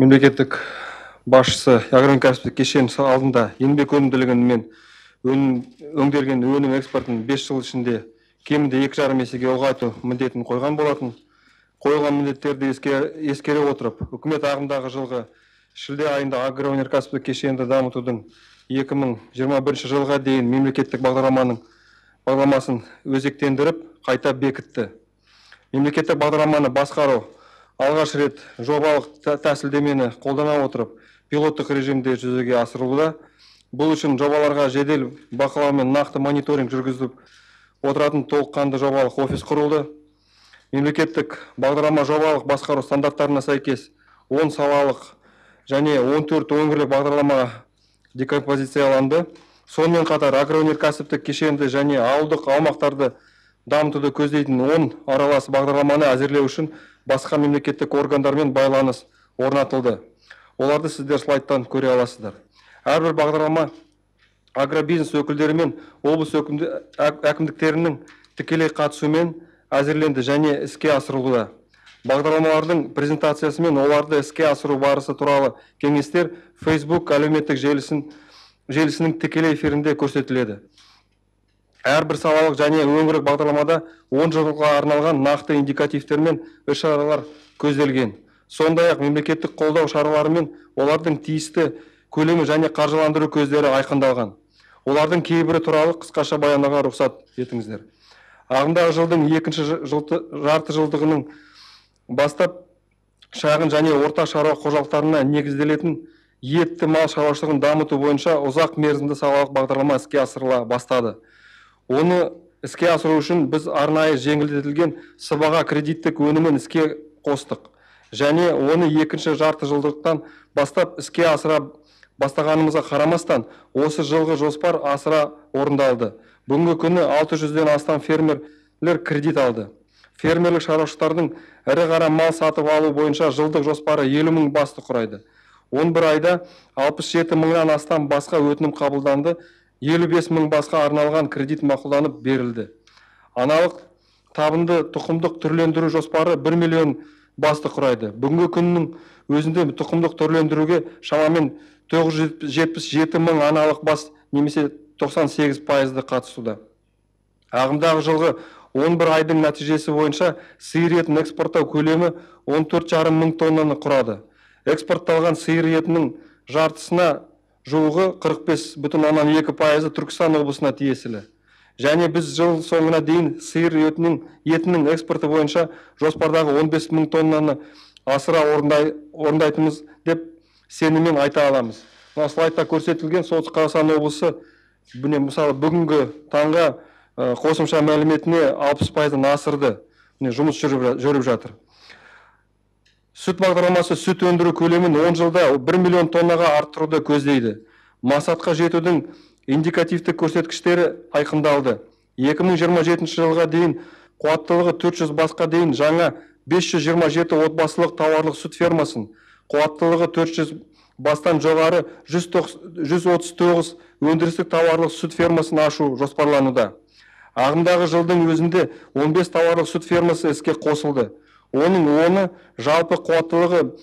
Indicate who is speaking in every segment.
Speaker 1: Мемлекеттік басшысы агроөнеркәсіптік кешен алдында еңбек өнімділігін мен өңделген өнім экспортын 5 жыл ішінде кемінде 2,5 есеге ұлғайту міндетін қойған болатын. Қойылған міндеттерді ескере отырып, үкімет ағымдағы жылғы шілде айында агроөнеркәсіптік кешенді дамытудың 2021 жылға дейін мемлекеттік бағдарламасын өзектендіріп, қайта бекітті. Мемлекеттік бағдарламаны басқару алғаш рет жобалық тәсілдемені қолдана отырып, пилоттық режимде жүзеге асырылуда. Бұл үшін жобаларға жедел бақылау мен нақты мониторинг жүргізіліп отыратын толыққанды жобалық офис құрылды. Мемлекеттік бағдарлама жобалық басқару стандарттарына сәйкес 10 салалық және 14 өңірлік бағдарламаға декомпозицияланды. Сонымен қатар агроөнеркәсіптік кешенді және ауылдық аумақтарды дамытуды көздейтін 10 аралас бағдарламаны әзірлеу үшін басқа мемлекеттік органдармен байланыс орнатылды. Оларды сіздер слайдтан көре аласыздар. Әрбір бағдарлама агробизнес өкілдері мен облыс әкімдіктерінің тікелей қатысуымен әзірленді және іске асырылуда. Бағдарламалардың презентациясы мен оларды іске асыру барысы туралы кеңестер Facebook әлеуметтік желісінің тікелей эфирінде көрсетіледі. Әрбір салалық және өңірлік бағдарламада 10 жылға арналған нақты индикативтер мен іс-шаралар көзделген. Сондай-ақ мемлекеттік қолдау шаралары мен олардың тиісті көлемі және қаржыландыру көздері айқындалған. Олардың кейбірі туралы қысқаша баяндауға рұқсат етіңіздер. Ағымдағы жылдың екінші жарты жылдығының бастап шағын және орта шаруа қожалықтарына негізделетін етті мал шаруашылығын дамыту бойынша ұзақ мерзімді салалық бағдарлама іске асырыла бастады. Оны іске асыру үшін біз арнайы жеңілдетілген сыбаға кредиттік өнімін іске қостық. Және оны екінші жарты жылдықтан бастап іске асыра бастағанымызға қарамастан, осы жылғы жоспар асыра орындалды. Бүгінгі күні 600-ден астам фермерлер кредит алды. Фермерлік шаруашылықтардың ірі қара мал сатып алу бойынша жылдық жоспары 50 мың басты құрайды. 11 айда 67 мыңнан астам басқа өтінім қабылданды, 55 мың басқа арналған кредит мақұлданып берілді. Аналық табынды тұқымдық түрлендіру жоспары 1 миллион басты құрайды. Бүгінгі күннің өзінде тұқымдық түрлендіруге шамамен 977 мың аналық бас немесе 98% қатысуда. Ағымдағы жылғы 11 айдың нәтижесі бойынша сиыр етін экспорттау көлемі 14,5 мың тоннаны құрады. Экспортталған сиыр етінің жартысына жуығы 45,2% Түркістан облысына тиесілі. Және біз жыл соңына дейін сиыр етінің экспорты бойынша жоспардағы 15 мың тоннаны асыра орындайтымыз деп сеніммен айта аламыз. Слайдта көрсетілген Солтүстік Қазақстан облысы мысалы бүгінгі таңға қосымша мәліметіне 60%-дан асырды. Жұмыс жүріп жатыр. Сүт бағдарламасы сүт өндіру көлемін 10 жылда 1 миллион тоннаға арттыруды көздейді. Мақсатқа жетудің индикативтік көрсеткіштері айқындалды. 2027 жылға дейін қуаттылығы 400 басқа дейін жаңа 527 отбасылық тауарлық сүт фермасын, қуаттылығы 400 бастан жоғары 139 өндірістік тауарлық сүт фермасын ашу жоспарлануда. Ағымдағы жылдың өзінде 15 тауарлық сүт фермасы іске қосылды. Оның 10-ы жалпы қуаттылығы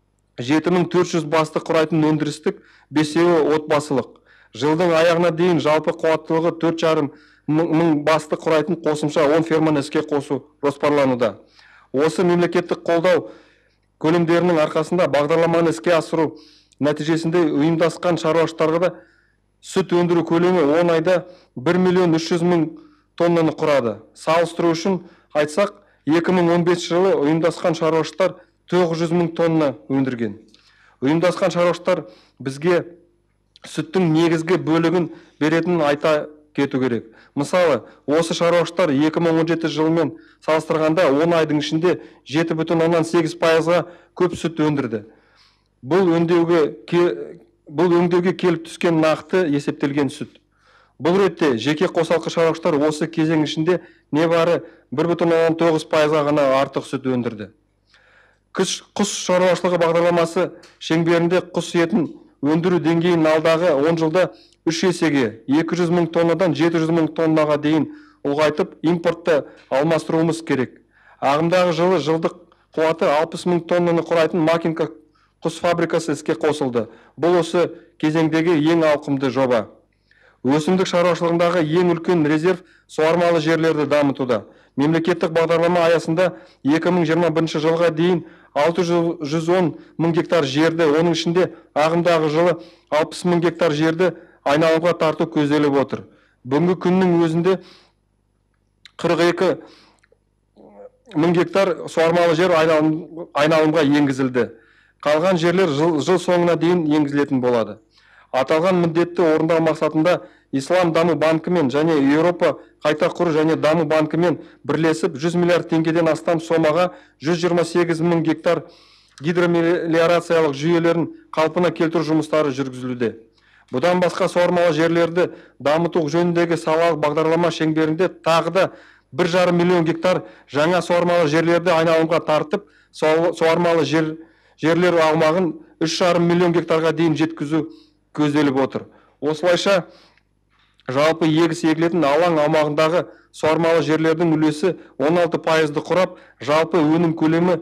Speaker 1: 7400 басты құрайтын өндірістік, 5-еуі отбасылық. Жылдың аяғына дейін жалпы қуаттылығы 4,5 мың басты құрайтын қосымша 10 ферманы іске қосу жоспарлануда. Осы мемлекеттік қолдау көлемдерінің арқасында бағдарламаны іске асыру нәтижесінде ұйымдасқан шаруашылықтарға да сүт өндіру көлемі 10 айда 1 миллион 300 мың тоннаны құрады. Салыстыру үшін айтсақ, 2015 жылы ұйымдасқан шаруашылықтар 900 мың тонна өндірген. Ұйымдасқан шаруашылықтар бізге сүттің негізгі бөлігін беретінін айта кету керек. Мысалы, осы шаруашылықтар 2017 жылмен салыстырғанда 10 айдың ішінде 7,8%-ға көп сүт өндірді. Бұл өңдеуге келіп түскен нақты есептелген сүт. Бұл ретте жеке қосалқы шаруашылықтар осы кезең ішінде небары 1,9%-ға ғана артық сүт өндірді. Құс шаруашылығы бағдарламасы шеңберінде құс етін өндіру деңгейін алдағы 10 жылда 3 есеге 200 мың тоннадан 700 мың тоннаға дейін ұлғайтып, импортты алмастыруымыз керек. Ағымдағы жылдық қуаты 60 мың тоннаны құрайтын Макинка құс фабрикасы іске қосылды. Бұл осы кезеңдегі ең ауқымды жоба. Өсімдік шаруашылығындағы ең үлкен резерв суармалы жерлерді дамытуда. Мемлекеттік бағдарлама аясында 2021 жылға дейін 610 мың гектар жерді, оның ішінде ағымдағы жылы 60 мың гектар жерді айналымға тарту көзделіп отыр. Бүгінгі күннің өзінде 42 мың гектар суармалы жер айналымға енгізілді. Қалған жерлер жыл соңына дейін енгізілетін болады. Аталған міндетті орындау мақсатында Ислам даму банкімен және Еуропа қайта құру және даму банкімен бірлесіп 100 миллиард теңгеден астам сомаға 128 мың гектар гидромелиорациялық жүйелерін қалпына келтіру жұмыстары жүргізілуде. Бұдан басқа суармалы жерлерді дамыту жөніндегі салалық бағдарлама шеңберінде тағы да 1,5 миллион гектар жаңа суармалы жерлерді айналымға тартып, суармалы жерлер аумағын 3,5 миллион гектарға дейін жеткізу көзделіп отыр. Осылайша жалпы егіс егілетін алаң аумағындағы суармалы жерлердің үлесі 16%-ды құрап, жалпы өнім көлемі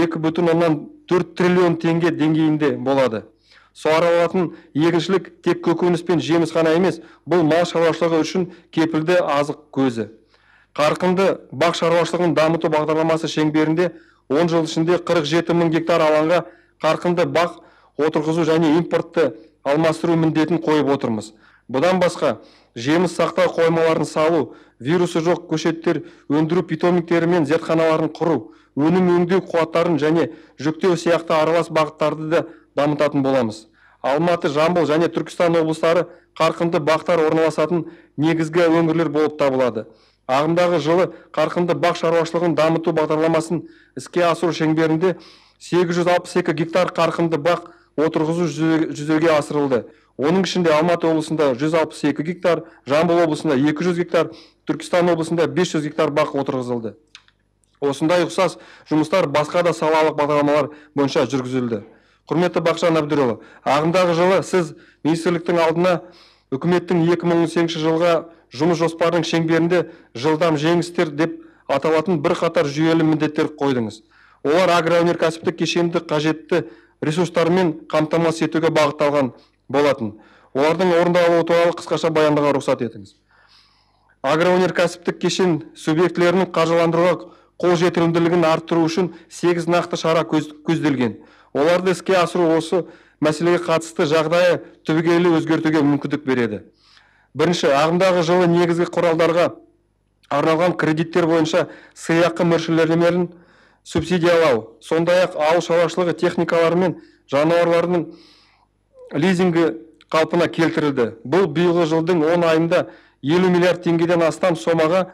Speaker 1: 2,4 триллион теңге деңгейінде болады. Суарылатын егіншілік тек көкөніс пен жеміс қана емес, бұл мал шаруашылығы үшін кепілді азық көзі. Қарқынды бақ шаруашылығын дамыту бағдарламасы шеңберінде 10 жыл ішінде 47 мың гектар алаңға қарқынды бақ отырғызу және импортты алмастыру міндетін қойып отырмыз. Бұдан басқа, жеміс сақтау қоймаларын салу, вирусы жоқ көшеттер өндіру питомниктері мен зертханаларын құру, өнім өңдеу қуаттарын және жүктеу сияқты аралас бағыттарды да дамытатын боламыз. Алматы, Жамбыл және Түркістан облыстары қарқынды бақтар орналасатын негізгі өңірлер болып табылады. Ағымдағы жылы қарқынды бақ шаруашылығын дамыту бағдарламасын іске асыру шеңберінде 862 гектар қарқынды бақ отырғызу жүзеге асырылды. Оның ішінде Алматы облысында 162 гектар, Жамбыл облысында 200 гектар, Түркістан облысында 500 гектар бақ отырғызылды. Осындай ұқсас жұмыстар басқа да салалық бағдарламалар бойынша жүргізілді. Құрметті Бақытжан Әбдірұлы, ағымдағы жылы сіз министрліктің алдына үкіметтің 2018 жылға жұмыс жоспарының шеңберінде жылдам жеңістер деп аталатын бірқатар жүйелі міндеттер қойдыңыз. Олар агроөнеркәсіптік кешенді қажетті ресурстармен қамтамасыз етуге бағытталған болатын. Олардың орындалуы туралы қысқаша баяндауға рұқсат етіңіз. Агроөнеркәсіптік кешен субъектілерінің қаржыландыруға қол жетімділігін арттыру үшін 8 нақты шара көзделген. Оларды іске асыру осы мәселеге қатысты жағдайы түбегейлі өзгертуге мүмкіндік береді. Бірінші, ағымдағы жылы негізгі құралдарға арналған кредиттер бойынша сыйақы мөлшерлемелерін субсидиялау, сондай-ақ ауыл шаруашылығы техникалары мен жануарлардың лизингі қалпына келтірілді. Бұл биылғы жылдың 10 айында 50 миллиард теңгеден астам сомаға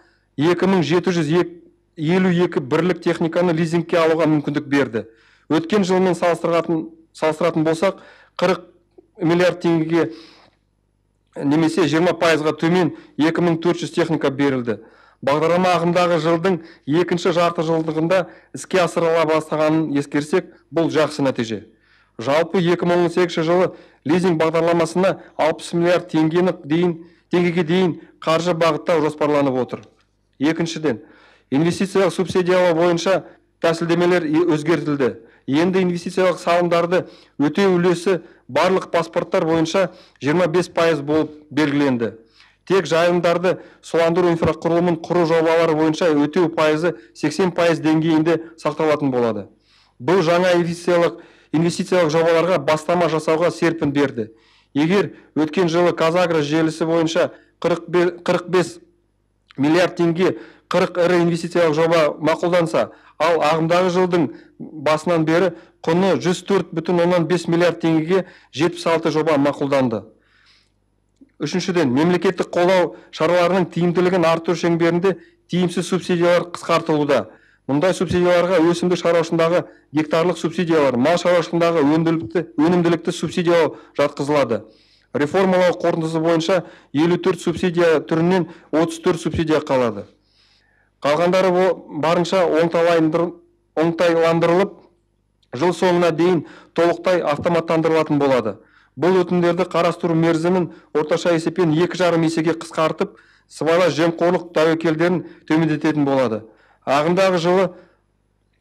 Speaker 1: 2752 бірлік техниканы лизингке алуға мүмкіндік берді. Өткен жылмен салыстыратын болсақ, 40 миллиард теңгеге немесе 20%-ға төмен 2400 техника берілді. Бағдарлама ағымдағы жылдың екінші жарты жылдығында іске асырыла бастағанын ескерсек, бұл жақсы нәтиже. Жалпы 2018 жылы лизинг бағдарламасына 60 миллиард теңгеге дейін қаржы бағыттау жоспарланып отыр. Екіншіден, инвестициялық субсидиялау бойынша тәсілдемелер өзгертілді. Енді инвестициялық салымдарды өтеу үлесі барлық паспорттар бойынша 25% болып белгіленді. Тек жайылымдарды суландыру инфрақұрылымын құру жобалары бойынша өтеу пайызы 80% деңгейінде сақталатын болады. Бұл жаңа инвестициялық жобаларға бастама жасауға серпін берді. Егер өткен жылы Қазагро желісі бойынша 45 миллиард теңге 40 ірі инвестициялық жоба мақұлданса, ал ағымдағы жылдың басынан бері құны 104,5 миллиард теңгеге 76 жоба мақұлданды. Үшіншіден, мемлекеттік қолдау шараларының тиімділігін арттыру шеңберінде тиімсіз субсидиялар қысқартылуда. Мұндай субсидияларға өсімдік шаруашылығындағы гектарлық субсидиялар, мал шаруашылығындағы өнімділікті субсидиялау жатқызылады. Реформалау қорытындысы бойынша 54 субсидия түрінен 34 субсидия қалады. Қалғандары барынша оңтайландырылып, жыл соңына дейін толықтай автоматтандырылатын болады. Бұл өтіндерді қарастыру мерзімін орташа есеппен 2,5 есеге қысқартып, сыбайлас жемқорлық тәуекелдерін төмендететін болады. Ағымдағы жылы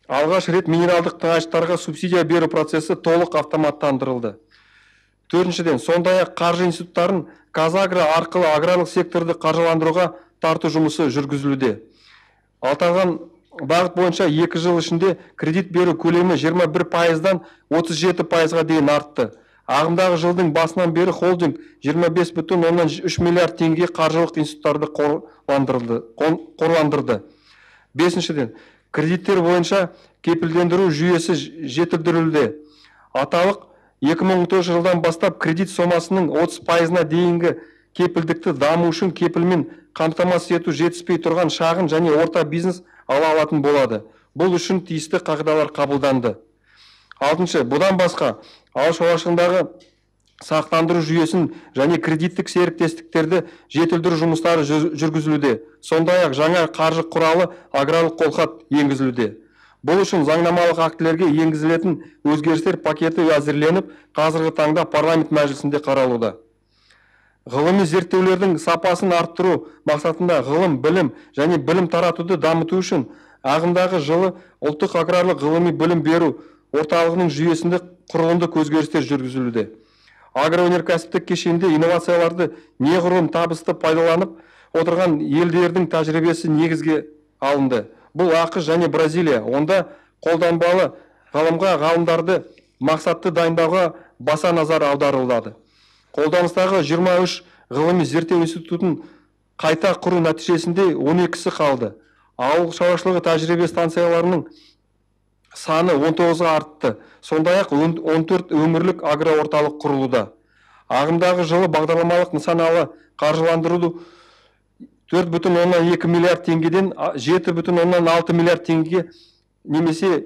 Speaker 1: Алғаш рет минералдық тыңайтқыштарға субсидия беру процесі толық автоматтандырылды. Төртіншіден, сондай-ақ қаржы институттарын Қазагро арқылы аграрлық секторды қаржыландыруға тарту жұмысы жүргізілуде. Аталған бағыт бойынша 2 жыл ішінде кредит беру көлемі 21%-дан 37%-ға дейін артты. Ағымдағы жылдың басынан бері холдинг 25,3 миллиард теңге қаржылық институттарды қорландырды. Бесіншіден, кредиттер бойынша кепілдендіру жүйесі жетілдірілді. Аталық 2014 жылдан бастап кредит сомасының 30%-на дейінгі кепілдікті даму үшін кепілмен қамтамасыз ету жетіспей тұрған шағын және орта бизнес ала алатын болады. Бұл үшін тиісті қағидалар қабылданды. Алтыншы, бұдан басқа ауыл шаруашылығындағы сақтандыру жүйесін және кредиттік серіктестіктерді жетілдіру жұмыстары жүргізілуде. Сондай-ақ жаңа қаржы құралы аграрлық қолхат енгізілуде. Бұл үшін заңнамалық актілерге енгізілетін өзгерістер пакеті әзірленіп, қазіргі таңда парламент мәжілісінде қаралуда. Ғылыми зерттеулердің сапасын арттыру мақсатында ғылым, білім және білім таратуды дамыту үшін ағымдағы жылы ұлттық аграрлық ғылыми білім беру орталығының жүйесінде құрылымдық өзгерістер жүргізілуде. Агроөнеркәсіптік кешенде инновацияларды неғұрлым табысты пайдаланып отырған елдердің тәжірибесі негізге алынды. Бұл ақш және Бразилия. Онда қолданбалы ғылымға ғалымдарды мақсатты дайындауға баса назар аударылады. Қолданыстағы 23 ғылыми зерттеу институтын қайта құру нәтижесінде 12-сі қалды. Ауыл шаруашылығы тәжірибе станцияларының саны 19-ға артты. Сондай-ақ 14 өңірлік агроорталық құрылуда. Ағымдағы жылы бағдарламалық нысаналы қаржыландыруды 4,2 миллиард теңгеден 7,6 миллиард теңгеге немесе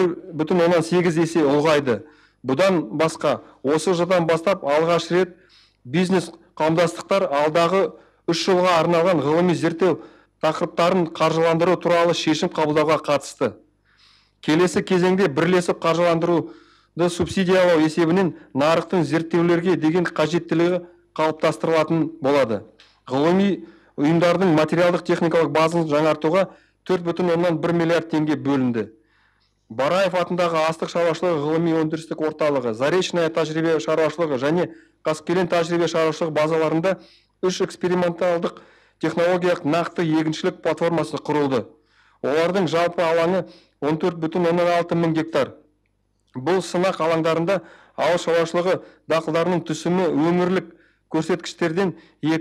Speaker 1: 1,8 есе ұлғайды. Бұдан басқа, осы жылдан бастап алғаш рет бизнес қауымдастықтар алдағы 3 жылға арналған ғылыми зерттеу тақырыптарын қаржыландыру туралы шешім қабылдауға қатысты. Келесі кезеңде бірлесіп қаржыландыруды субсидиялау есебінен нарықтың зерттеулерге деген қажеттілігі қалыптастырылатын болады. Ғылыми ұйымдардың материалдық техникалық базасын жаңартуға 4,1 миллиард теңге бөлінді. Бараев атындағы астық шаруашылығы ғылыми өндірістік орталығы, Заречная тәжірибе шаруашылығы және Қаскелен тәжірибе шаруашылығы базаларында 3 эксперименталдық технологиялық нақты егіншілік платформасы құрылды. Олардың жалпы алаңы 14,6 мың гектар. Бұл сынақ алаңдарында ауыл шаруашылығы дақылдарының түсімі өңірлік көрсеткіштерден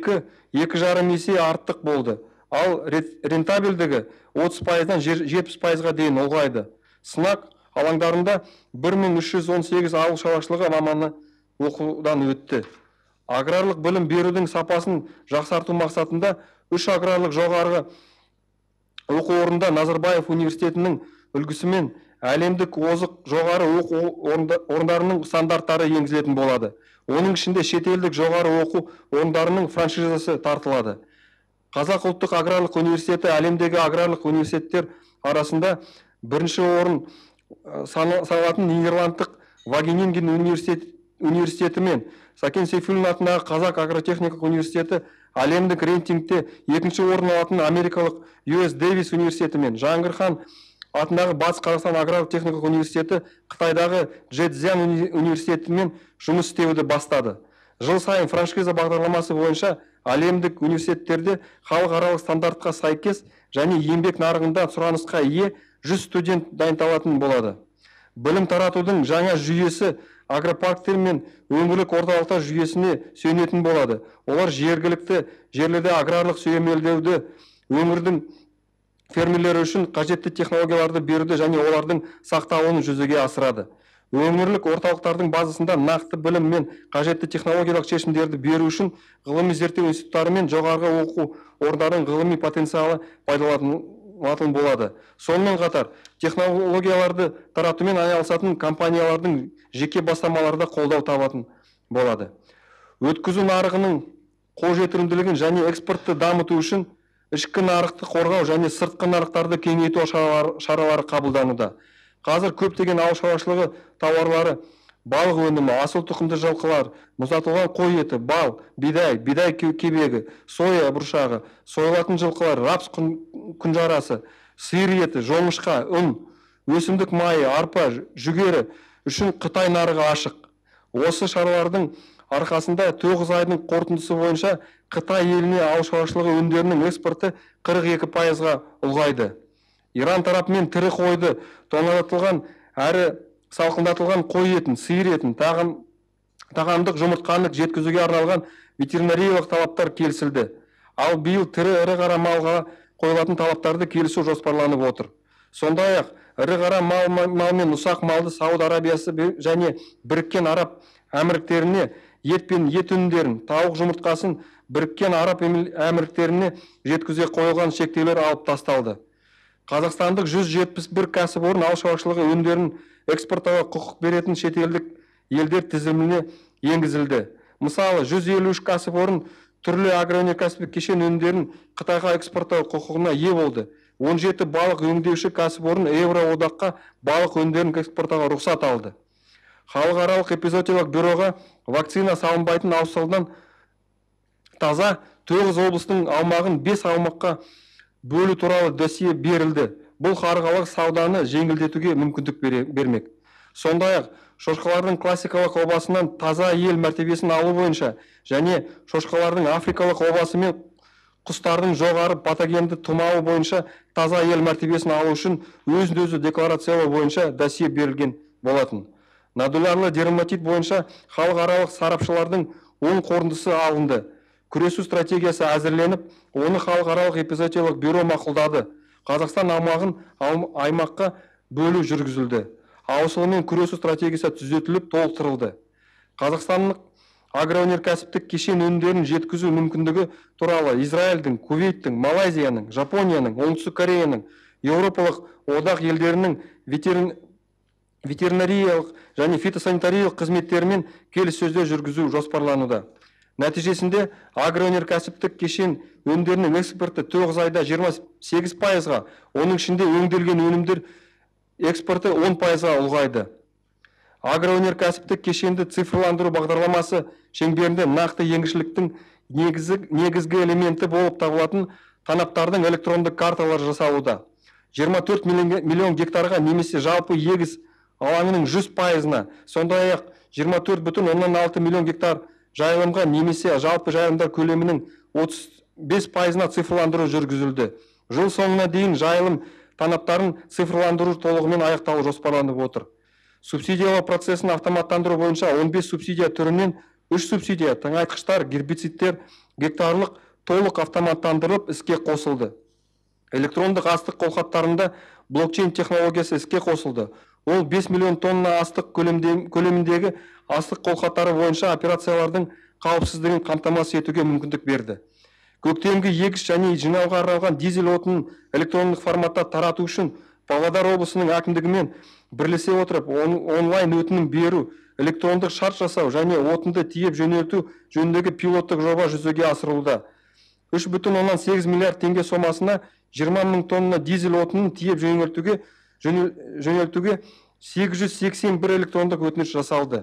Speaker 1: 2,5 есе артық болды. Ал рентабелдігі 30%-дан 70%-ға дейін ұлғайды. Сынақ алаңдарында 1318 ауыл шаруашылығы маманы оқудан өтті. Аграрлық білім берудің сапасын жақсарту мақсатында 3 аграрлық жоғарғы оқу орнында Назарбаев университетінің үлгісімен әлемдік озық жоғары оқу орындарының стандарттары енгізілетін болады. Оның ішінде шетелдік жоғары оқу орындарының франшизасы тартылады. Қазақ ұлттық аграрлық университеті әлемдегі аграрлық университеттер арасында бірінші орын саналатын Нидерландтық Вагенинген университеті мен Сәкен Сейфуллин атындағы Қазақ агротехникалық университеті әлемдік рейтингте екінші орын алатын америкалық US Davis университеті мен Жаңғыр хан атындағы Батыс Қазақстан аграрлық техникалық университеті Қытайдағы Джэцзян университетімен жұмыс істеуді бастады. Жыл сайын франшиза бағдарламасы бойынша әлемдік университеттерде халықаралық стандартқа сәйкес және еңбек нарығында сұранысқа ие 100 студент дайындалатын болады. Білім таратудың жаңа жүйесі агропарктер мен өңірлік орталықтар жүйесіне сүйенетін болады. Олар жергілікті жерлерде аграрлық сүйемелдеуді, өңірдің фермерлері үшін қажетті технологияларды беруді және олардың сақталуын жүзеге асырады. Өңірлік орталықтардың базасында нақты білім мен қажетті технологиялық шешімдерді беру үшін ғылыми зерттеу институттары мен жоғарғы оқу орындарының ғылыми потенциалы пайдаланылатын болады. Сонымен қатар технологияларды таратумен айналысатын компаниялардың жеке бастамаларда қолдау табатын болады. Өткізу нарығының қолжетімділігін және экспортты дамыту үшін ішкі нарықты қорғау және сыртқы нарықтарды кеңейту шаралары қабылдануда. Қазір көптеген ауыл шаруашылығы тауарлары, балық өнімі, асыл тұқымды жылқылар, мұздатылған қой еті, бал, бидай кебегі, соя бұршағы, сойылатын жылқылар, рапс күнжарасы, сиыр еті, жоңышқа, ұн өсімдік майы, арпа, жүгері үшін Қытай нарығы ашық. Осы шаралардың арқасында 9 айдың қорытындысы бойынша Қытай еліне ауыл шаруашылығы өнімдерінің экспорты 42%-ға ұлғайды. Иран тарапымен тірі қойды, тоңазытылған әрі салқындатылған қой етін, сиыр етін, тағамдық жұмыртқаны жеткізуге арналған ветеринариялық талаптар келісілді. Ал биыл тірі ірі қара малға қойылатын талаптарды келісу жоспарланып отыр. Сондай-ақ ірі қара мал мен ұсақ малды Сауд Арабиясы және Біріккен Араб Әмірліктеріне ет пен ет өнімдерін, тауық жұмыртқасын Біріккен Араб Әмірліктеріне жеткізе қойылған шектеулер алып тасталды. Қазақстандық 171 кәсіпорын ауыл шаруашылығы өнімдерін экспорттауға құқық беретін шетелдік елдер тізіміне енгізілді. Мысалы, 153 кәсіпорын түрлі агроөнеркәсіптік кешен өнімдерін Қытайға экспорттау құқығына ие болды. 17 балық өңдеуші кәсіпорын Еуроодаққа балық өнімдерін экспорттауға рұқсат алды. Халықаралық эпизоотиялық бюроға вакцина салынбайтын ауылдан таза 9 облыстың аумағын 5 аумаққа бөлу туралы досье берілді. Бұл халықаралық сауданы жеңілдетуге мүмкіндік бермек. Сондай-ақ шошқалардың классикалық обасынан таза ел мәртебесін алу бойынша және шошқалардың африкалық обасы мен құстардың жоғары патогенді тұмауы бойынша таза ел мәртебесін алу үшін өзін-өзі декларациялау бойынша досье берілген болатын. Нодулярлы дерматит бойынша халықаралық сарапшылардың оң қорытындысы алынды. Күресу стратегиясы әзірленіп, оны халықаралық эпизоотиялық бюро мақұлдады. Қазақстан аумағын аймаққа бөлу жүргізілді. Ауысыммен күресу стратегиясы түзетіліп, толықтырылды. Қазақстанның агроөнеркәсіптік кешен өнімдерін жеткізу мүмкіндігі туралы Израильдің, Кувейттің, Малайзияның, Жапонияның, Оңтүстік Кореяның, Еуропалық одақ елдерінің ветеринариялық және фитосанитариялық қызметтерімен келіссөздер жүргізу жоспарлануда. Нәтижесінде агроөнеркәсіптік кешен өнімдерінің экспорты 9 айда 28%-ға, оның ішінде өңделген өнімдер экспорты 10%-ға ұлғайды. Агроөнеркәсіптік кешенді цифрландыру бағдарламасы шеңберінде нақты еңгішіліктің негізгі элементі болып табылатын танаптардың электронды карталар жасалуда. 24 миллион гектарға немесе жалпы егіс алаңының 100%-на, сондай-ақ 24,6 миллион гектар жайылымға немесе жалпы жайылымдар көлемінің 35%-на цифрландыру жүргізілді. Жыл соңына дейін жайылым танаптарын цифрландыру толығымен аяқталу жоспарланып отыр. Субсидиялау процесін автоматтандыру бойынша 15 субсидия түрінен 3 субсидия тыңайтқыштар, гербицидтер гектарлық толық автоматтандырылып іске қосылды. Электрондық астық қолхаттарында блокчейн технологиясы іске қосылды. Ол 5 миллион тонна астық көлеміндегі астық қолхаттары бойынша операциялардың қауіпсіздігін қамтамасыз етуге мүмкіндік берді. Көктемгі егіс және жинауға арналған дизель отынын электрондық форматта тарату үшін Павлодар облысының әкімдігімен бірлесе отырып, онлайн өтінім беру, электрондық шарт жасау және отынды тиеп жөнелту жөніндегі пилоттық жоба жүзеге асырылуда. 3,8 миллиард теңге сомасына 20 мың тонна дизель отынын тиеп жөнелтуге 881 электрондық өтініш жасалды.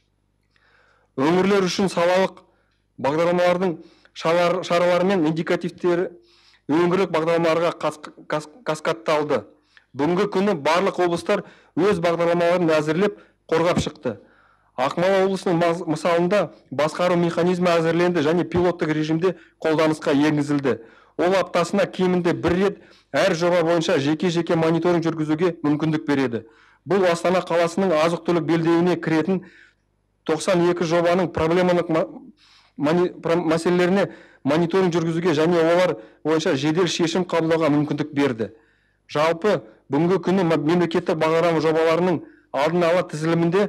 Speaker 1: Өңірлер үшін салалық бағдарламалардың шаралары мен индикативтері өңірлік бағдарламаларға каскадталды. Бүгінгі күні барлық облыстар өз бағдарламаларын әзірлеп қорғап шықты. Ақмола облысының мысалында басқару механизмі әзірленді және пилоттық режимде қолданысқа енгізілді. Ол аптасына кемінде бір рет әр жоба бойынша жеке-жеке мониторинг жүргізуге мүмкіндік береді. Бұл Астана қаласының азық-түлік белдеуіне кіретін 92 жобаның проблемалық мәселелеріне мониторинг жүргізуге және олар бойынша жедел шешім қабылдауға мүмкіндік берді. Жалпы бүгінгі күні мемлекеттік бағдарлама жобаларының алдын ала тізілімінде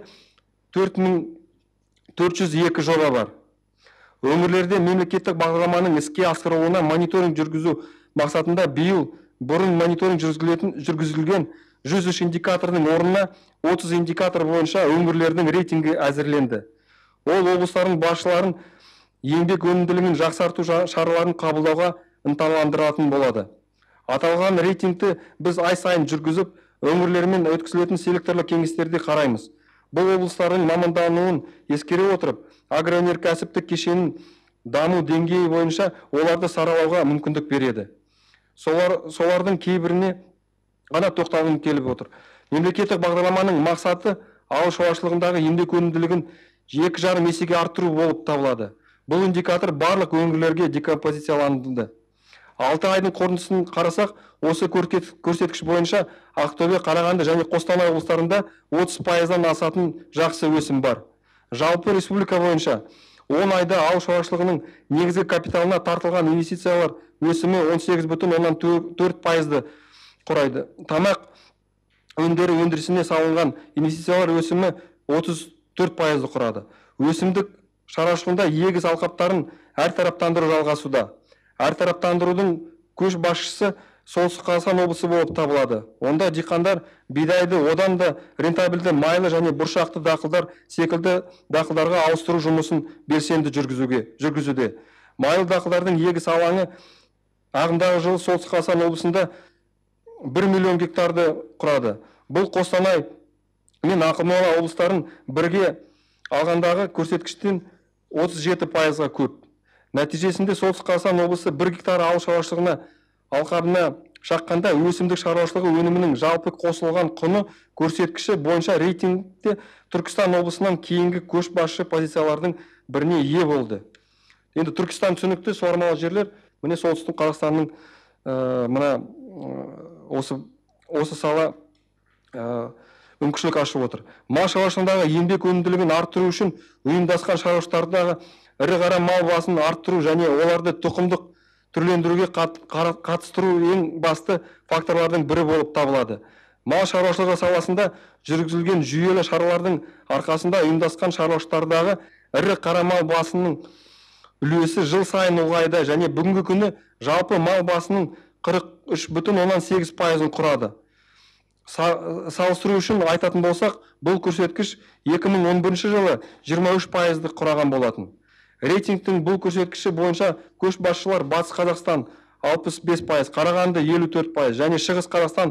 Speaker 1: 4402 жоба бар. Өңірлерде мемлекеттік бағдарламаның іске асырылуына мониторинг жүргізу мақсатында биыл бұрын мониторинг жүргізілген 103 индикаторының орнына 30 индикатор бойынша өңірлердің рейтингі әзірленді. Ол облыстардың басшыларын еңбек өнімділігін жақсарту шараларын қабылдауға ынталандыратын болады. Аталған рейтингті біз ай сайын жүргізіп, өңірлермен өткізілетін селекторлық кеңестерде қараймыз. Бұл облыстардың мамандануын ескере отырып, агроөнеркәсіптік кешенін даму деңгейі бойынша оларды саралауға мүмкіндік береді. Солардың кейбіріне ғана тоқталғым келіп отыр. Мемлекеттік бағдарламаның мақсаты ауыл шаруашылығындағы еңбек өнімділігін 2,5 есеге арттыру болып табылады. Бұл индикатор барлық өңірлерге декомпозицияланды. 6 айдың қорытындысын қарасақ, осы көрсеткіш бойынша Ақтөбе, Қарағанды және Қостанай облыстарында 30%-дан асатын жақсы өсім бар. Жалпы республика бойынша 10 айда ауыл шаруашылығының негізгі капиталына тартылған инвестициялар өсімі 18,4%-ды құрайды. Тамақ өнімдері өндірісіне салынған инвестициялар өсімі 34%-ды құрады. Өсімдік шаруашылығында егіс алқаптарын әртараптандыру жалғасуда. Әртараптандырудың көш басшысы Солтүстік Қазақстан облысы болып табылады. Онда диқандар бидайды одан да рентабельді майлы және бұршақты дақылдар секілді дақылдарға ауыстыру жұмысын белсенді жүргізуде. Майлы дақылдардың егіс алаңы ағымдағы жылы Солтүстік Қазақстан облысында 1 миллион гектарды құрады. Бұл Қостанай мен Ақмола облыстарын бірге алғандағы көрсеткіштен 37%-ға көп. Нәтижесінде Солтүстік Қазақстан облысы 1 гектар ауыл шаруашылығына алқабына шаққанда өсімдік шаруашылығы өнімінің жалпы қосылған құны көрсеткіші бойынша рейтингте Түркістан облысынан кейінгі көшбасшы позициялардың біріне ие болды. Енді Түркістан түсінікті суармалы жерлер, міне Солтүстік Қазақстанның осы сала мүмкіншілік ашып отыр. Мал шаруашылығындағы еңбек өнімділігін арттыру үшін ұйымдасқан шаруашылықтардағы ірі қара мал басын арттыру және оларды тұқымдық түрлендіруге қатыстыру ең басты факторлардың бірі болып табылады. Мал шаруашылығы саласында жүргізілген жүйелі шаралардың арқасында ұйымдасқан шаруашылықтардағы ірі қара мал басының үлесі жыл сайын ұлғайды және бүгінгі күні жалпы мал басының 43,8%-ын құрады. Салыстыру үшін айтатын болсақ, бұл көрсеткіш 2011 жылы 23%-ды құраған болатын. Рейтингтің бұл көрсеткіші бойынша көшбасшылар Батыс Қазақстан 65%, Қарағанды 54% және Шығыс Қазақстан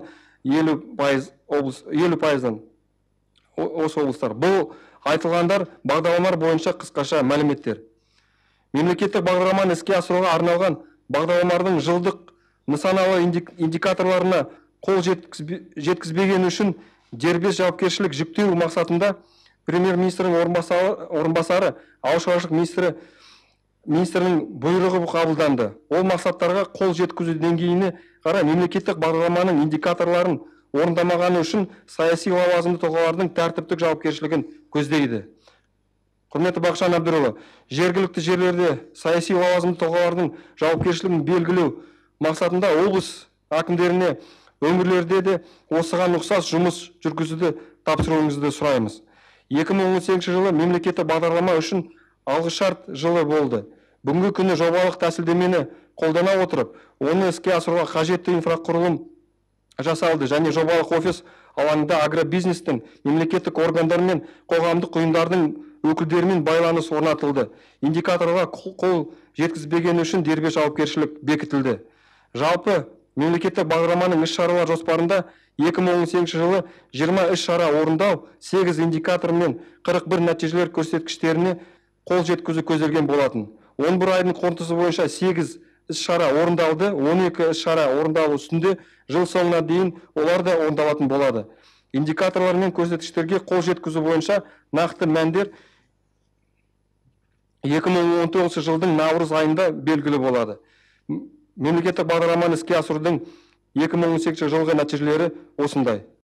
Speaker 1: 50%-дан осы облыстар. Бұл айтылғандар бағдарламалар бойынша қысқаша мәліметтер. Мемлекеттік бағдарламаны іске асыруға арналған бағдарламалардың жылдық нысаналы индикаторларына қол жеткізбеген үшін дербес жауапкершілік жүктеу мақсатында премьер-министрдің орынбасары ауыл шаруашылық министрінің бұйрығы қабылданды. Ол мақсаттарға қол жеткізу деңгейіне қарай мемлекеттік бағдарламаның индикаторларын орындамағаны үшін саяси лауазымды тұлғалардың тәртіптік жауапкершілігін көздейді. Құрметті Бақытжан Әбдірұлы, жергілікті жерлерде саяси лауазымды тұлғалардың жауапкершілігін белгілеу мақсатында облыс әкімдеріне өңірлерде де осыған ұқсас жұмыс жүргізуді тапсыруыңызды сұраймыз. 2018 жылы мемлекеттік бағдарлама үшін алғышарт жылы болды. Бүгінгі күні жобалық тәсілдемені қолдана отырып, оны іске асыруға қажетті инфрақұрылым жасалды және жобалық офис алаңында агробизнестің мемлекеттік органдар мен қоғамдық ұйымдардың өкілдерімен байланыс орнатылды. Индикаторға қол жеткізбеген үшін дербес жауапкершілік бекітілді. Жалпы мемлекеттік бағдарламаның іс-шаралар жоспарында 2018 жылы 20 іс-шара орындау, 8 индикатор мен 41 нәтижелер көрсеткіштеріне қол жеткізу көзделген болатын. 11 айдың қорытындысы бойынша 8 іс-шара орындалды, 12 іс-шара орындалу үстінде, жыл соңына дейін олар да орындалатын болады. Индикаторлар мен көрсеткіштерге қол жеткізу бойынша нақты мәндер 2019 жылдың наурыз айында белгілі болады. Мемлекеттік бағдарламаны іске асырудың 2018 жылғы нәтижелері осындай.